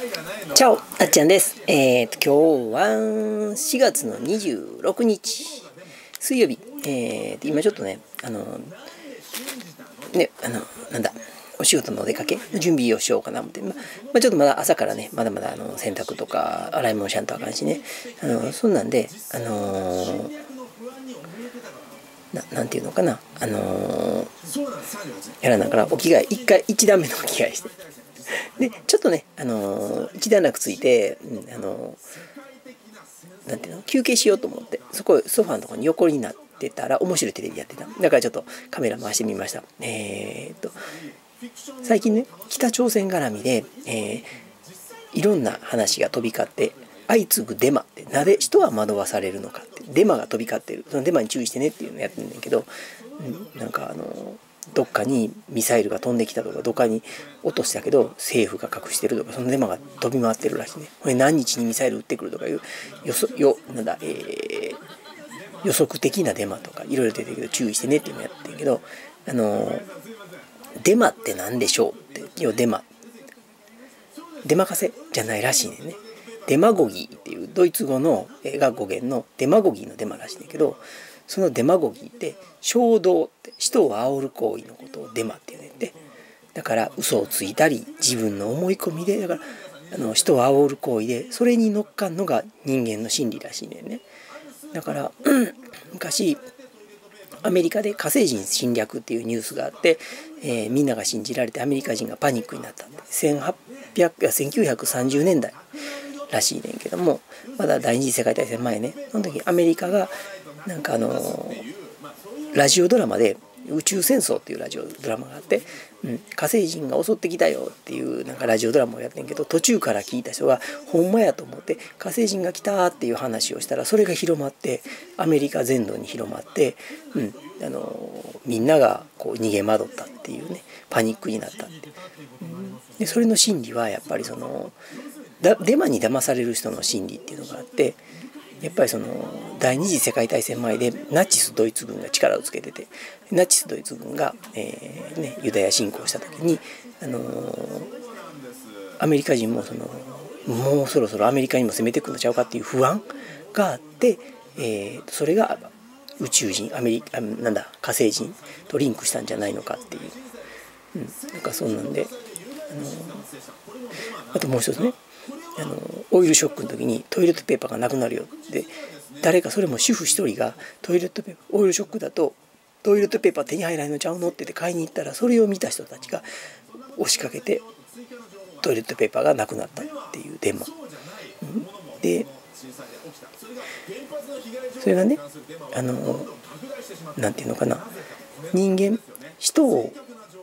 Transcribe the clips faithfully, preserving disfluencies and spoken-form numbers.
チャオ、あっちゃんです。えーと、今日はしがつのにじゅうろくにち、水曜日。えーと、今ちょっとね、あの、ね、あの、なんだ、お仕事のお出かけの準備をしようかな思って、ま、まあ、ちょっとまだ朝からね、まだまだあの洗濯とか洗い物しゃんとあかんしね、あの、そんなんで、あのー、ななんていうのかな、あのー、やらながらお着替え、一回、一段目のお着替えして。でちょっとね、あのー、一段落ついて、うん、あのー、なんていうの、休憩しようと思ってそこソファーのところに横になってたら面白いテレビやってた。だからちょっとカメラ回してみました。えー、っと最近ね、北朝鮮絡みで、えー、いろんな話が飛び交って相次ぐデマって、なぜ人は惑わされるのかって、デマが飛び交ってる、そのデマに注意してねっていうのをやってるんだけど、うん、なんかあのーどっかにミサイルが飛んできたとか、どっかに落としたけど政府が隠してるとか、そのデマが飛び回ってるらしいね。これ何日にミサイル撃ってくるとかいう予測よなんだ、えー、予測的なデマとかいろいろ出てるけど注意してねっていうのやってるけど、あのー、デマって何でしょうって、要デマデマかせじゃないらしいねんね。デマゴギーっていうドイツ語のが語源のデマゴギーのデマらしいんだけど、そのデマゴギーって衝動って人を煽る行為のことをデマって言うねんで、だから嘘をついたり自分の思い込みで、だからあの人を煽る行為で、それに乗っかんのが人間の心理らしいねんね。だから、うん、昔アメリカで火星人侵略っていうニュースがあって、えー、みんなが信じられてアメリカ人がパニックになったんで、せんはっぴゃくせんきゅうひゃくさんじゅうねんだいらしいねんけども、まだ第二次世界大戦前ね、その時アメリカがなんかあのー、ラジオドラマで宇宙戦争っていうラジオドラマがあって、うん、火星人が襲ってきたよっていうなんかラジオドラマをやってんけど、途中から聞いた人がほんまやと思って火星人が来たっていう話をしたら、それが広まってアメリカ全土に広まって、うん、あのー、みんながこう逃げ惑ったっていうね、パニックになったって、うん、でそれの心理はやっぱりそのデマに騙される人の心理っていうのがあって、やっぱりその第二次世界大戦前でナチスドイツ軍が力をつけてて、ナチスドイツ軍が、えーね、ユダヤ侵攻した時に、あのー、アメリカ人もそのもうそろそろアメリカにも攻めてくるのちゃうかっていう不安があって、えー、それが宇宙人アメリカなんだ火星人とリンクしたんじゃないのかっていう、うん、なんかそんなんで、あのー、あともう一つね、あのオイルショックの時にトイレットペーパーがなくなるよって誰か、それも主婦一人がトイレットペーパーオイルショックだとトイレットペーパー手に入らないのちゃうのって言って買いに行ったら、それを見た人たちが押しかけてトイレットペーパーがなくなったっていうデマ、うん、でそれがね、あのなんていうのかな、人間人を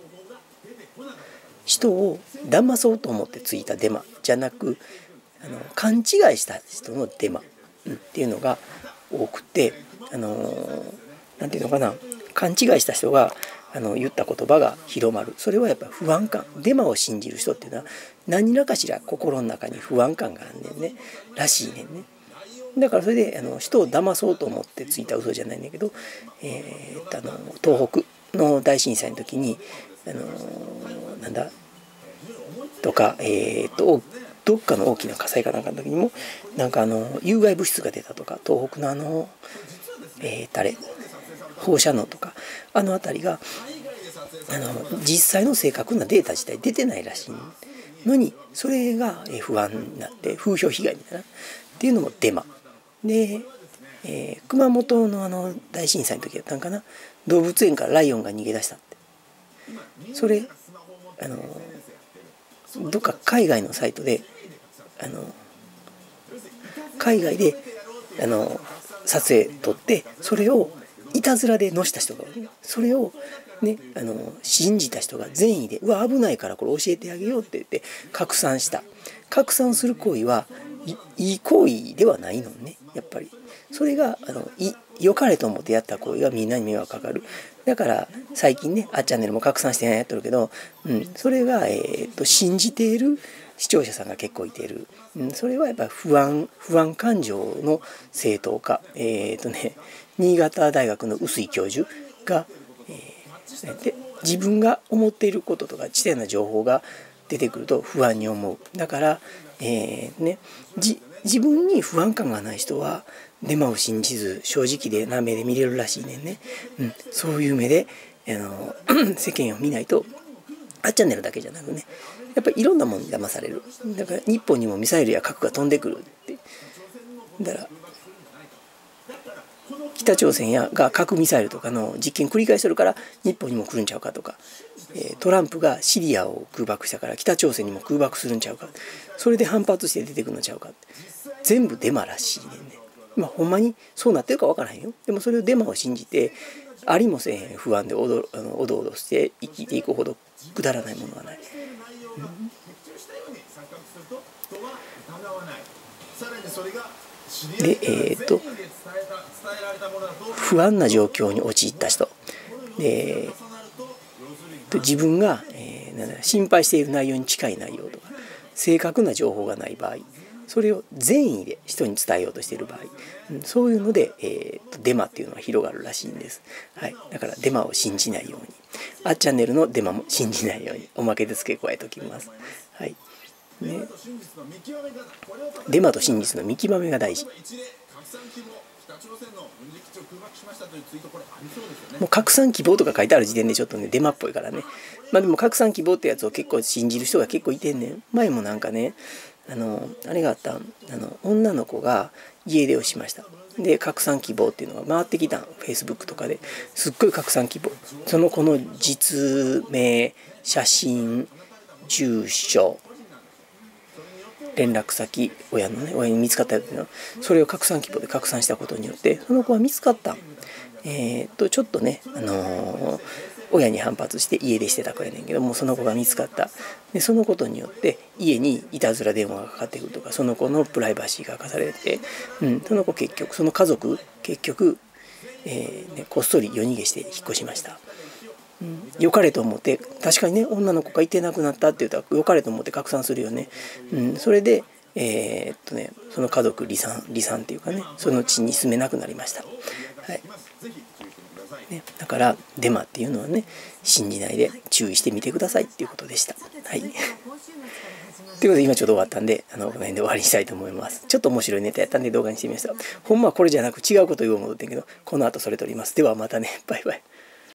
人を騙そうと思ってついたデマじゃなく、あの勘違いした人のデマ、うん、っていうのが多くて、あのなんていうのかな、勘違いした人があの言った言葉が広まる。それはやっぱ不安感、デマを信じる人っていうのは何らかしら心の中に不安感があんねんねらしいねんね。だからそれであの人を騙そうと思ってついた嘘じゃないんだけど、えー、っとあの東北の大震災の時にあのなんだとか、えー、っとどっかの大きな火災かなんかの時にもなんかあの有害物質が出たとか、東北のあの、えー、誰放射能とかあの辺りがあの実際の正確なデータ自体出てないらしいのに、それが不安になって風評被害になるっていうのもデマで、えー、熊本のあの大震災の時やったんかな、動物園からライオンが逃げ出したって、それあのどっか海外のサイトであの海外であの撮影撮って、それをいたずらで載した人が、それをね、あの信じた人が善意で、うわ危ないからこれ教えてあげようって言って拡散した。拡散する行為はいい行為ではないのね、やっぱりそれがあのい良かれと思ってやった行為がみんなに迷惑かかる。だから最近ね、あっチャンネルも拡散してやってるけど、うん、それが、えー、と信じている視聴者さんが結構いている、うん、それはやっぱ不安不安感情の正当化、えーとね、新潟大学の臼井教授が、えー、で自分が思っていることとか知性な情報が出てくると不安に思う。だから、えーね、じ自分に不安感がない人はデマを信じず正直でな目で見れるらしいねんね、うん、そういう目であの世間を見ないと、あっチャンネルだけじゃなくね、やっぱりいろんなものに騙される。だから日本にもミサイルや核が飛んでくるって、だから北朝鮮やが核ミサイルとかの実験繰り返してるから日本にも来るんちゃうかとか、えー、トランプがシリアを空爆したから北朝鮮にも空爆するんちゃうか、それで反発して出てくるのちゃうかって、全部デマらしいねんね。まあほんまにそうなってるか分からへんよ。でもそれをデマを信じてありもせえへん不安でおどあのおどおどして生きていくほどくだらないものはない、うん、でえー、っと不安な状況に陥った人で、自分が、えー、なんだ心配している内容に近い内容とか正確な情報がない場合、それを善意で人に伝えようとしている場合、うん、そういうので、えー、とデマっていうのは広がるらしいんです、はい、だからデマを信じないように、あっチャンネルのデマも信じないようにおまけで付け加えておきます、はいね、デマと真実の見極めが大事。もう拡散希望とか書いてある時点でちょっとねデマっぽいからね。まあでも拡散希望ってやつを結構信じる人が結構いてんねん。前もなんかねあのあれがあったあの女の子が家出をしました。で拡散希望っていうのが回ってきたん、フェイスブックとかですっごい拡散希望、その子の実名、写真、住所、連絡先、親のね親に見つかったやつのそれを拡散希望で拡散したことによってその子は見つかったん。えー、っとちょっとね、あのー、親に反発して家出してた子やねんけども、その子が見つかった。でそのことによって家にいたずら電話がかかってくるとか、その子のプライバシーが明かされて、うん、その子結局その家族結局、えーね、こっそり夜逃げして引っ越しました。うん、良かれと思って、確かにね女の子がいてなくなったって言ったら良かれと思って拡散するよね、うん、それでえー、っとねその家族離散離散っていうかね、その地に住めなくなりました、はいね、だからデマっていうのはね信じないで注意してみてくださいっていうことでした。はいということで今ちょうど終わったんで、あのこの辺で終わりにしたいと思います。ちょっと面白いネタやったんで動画にしてみました。ほんまはこれじゃなく違うこと言おう思ってんけど、この後それ撮ります。ではまたね、バイバイ。